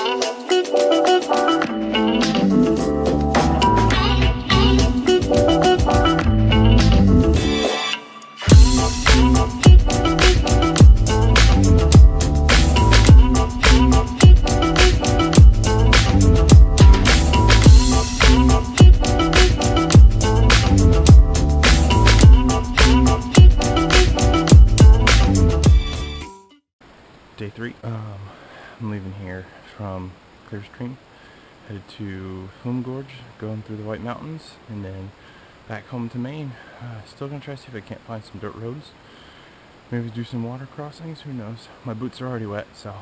Day 3. I'm leaving here from Clearstream, headed to Flume Gorge, going through the White Mountains, and then back home to Maine. Still gonna try to see if I can't find some dirt roads. Maybe do some water crossings, who knows. My boots are already wet, so.